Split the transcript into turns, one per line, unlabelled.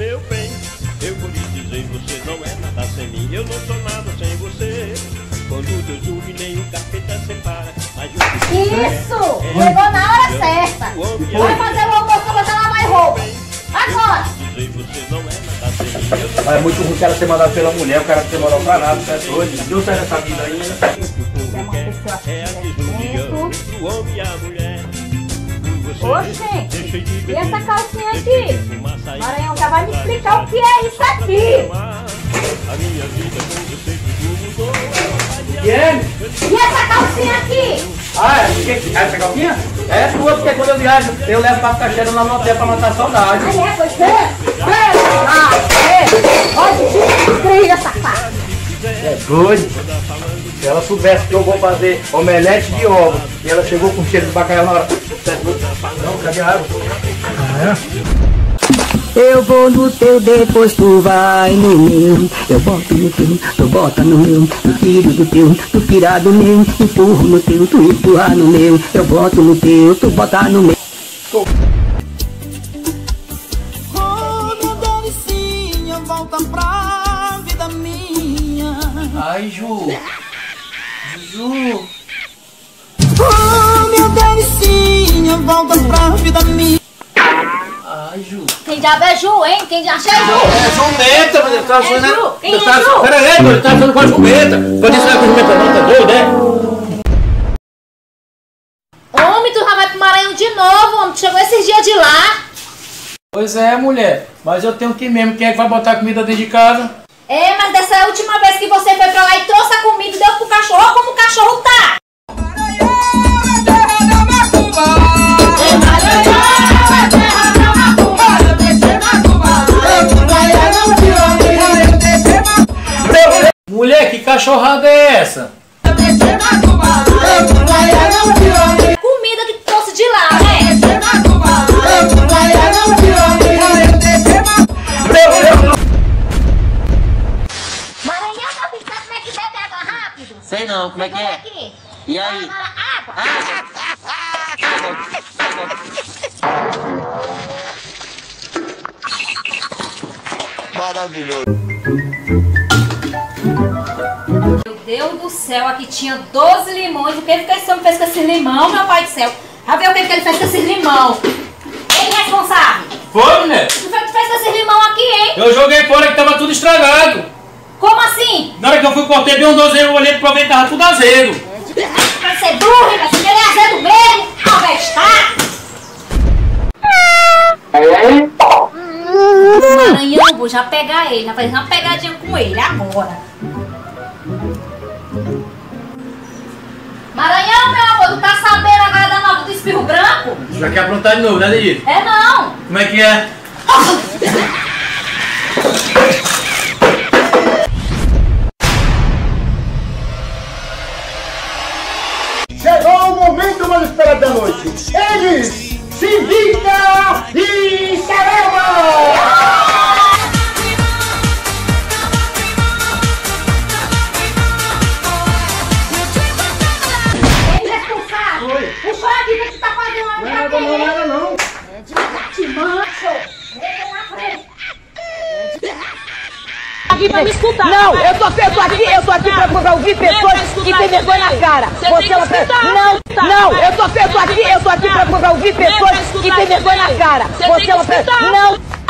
meu bem, eu vou lhe dizer, você não é nada sem mim. Eu não sou nada sem você. Quando Deus une, nem o capeta separa.
Isso! Chegou na hora certa. Vai fazer o almoço pra botar lá mais roupa. Agora!
Você não é nada sem mim.
É muito ruim o cara ser mandado pela mulher, o cara não tem moral pra nada, você é doido. Deus sai dessa vida ainda.
É a desunião entre o homem e a mulher.
Ô, gente, e essa calcinha aqui? Maranhão já vai me explicar o que é isso aqui.
A minha vida com você tudo mudou.
E essa calcinha aqui?
Ah, essa calcinha? É tua, porque quando eu viajo, eu levo pra ficar cheirando lá no hotel pra matar a saudade.
Aí é, pois é. Olha, trilha, safado.
É doido. Se ela soubesse que eu vou fazer omelete de ovo e ela chegou com cheiro de bacalhau na hora. Não, cadê a água?
Eu vou no teu, depois tu vai no meu. Eu boto no teu, tu bota no meu. Tu tiro do teu, tu tira do meu. Empurro no teu, tu empurra no meu. Eu boto no teu, tu bota no meu.
Oh, minha delicinha, volta pra vida minha.
Ai, Ju. Ju.
Oh, minha delicinha, volta pra vida minha.
Ai, Ju.
Quem diabo é Ju, hein? Quem diabo é Ju?
É jumenta, mas eu tava
É
sonhando.
Ju? Quem é Ju?
Peraí, eu tava falando com a jumenta. Pode ser com a jumenta não, tá doido, né?
Homem, tu já vai pro Maranhão de novo, homem. Tu chegou esses dias de lá.
Pois é, mulher. Mas eu tenho que ir mesmo. Quem é que vai botar comida dentro de casa?
É, mas dessa última vez que você foi pra lá e trouxe a comida e deu pro cachorro, olha como o cachorro tá.
Mulher, que cachorrada é essa?
Comida que tu trouxe de lá, né? Maranhão, tá pensando como é que bebe água rápido?
Sei não, como é que é?
Aqui.
E aí?
Maravilhoso.
Meu Deus do céu, aqui tinha 12 limões. O que esse homem fez com esse limão, meu pai do céu? Já viu o que ele fez com esse limão? Ele é responsável.
Foi, mulher?
O que foi que tu fez com esse limão aqui, hein?
Eu joguei fora que tava tudo estragado.
Como assim?
Na hora que eu fui cortar bem um 12, eu olhei pra ver que tava tudo azedo.
Vai ser burro, vai ser que ele é azedo mesmo. Avestar. Maranhão, vou já pegar ele. Já fazer uma pegadinha com ele agora. Maranhão, meu amor, tu tá sabendo agora da nova do espirro branco?
Já quer aprontar de novo, né, Dedito?
É não.
Como é que é?
Chegou o momento mais esperado da noite. Eles, Sivica e Caramba!
Ele é responsável. O senhor aqui que tá fazendo uma
Nada não.
Te mancho. Deixa na frente.
Aqui pra me escutar.
Não, eu tô aqui pra ouvir pessoas que tem vergonha na cara. Você é uma pessoa. Não, eu tô aqui pra ouvir pessoas que tem vergonha na cara. Você é uma pessoa. Não.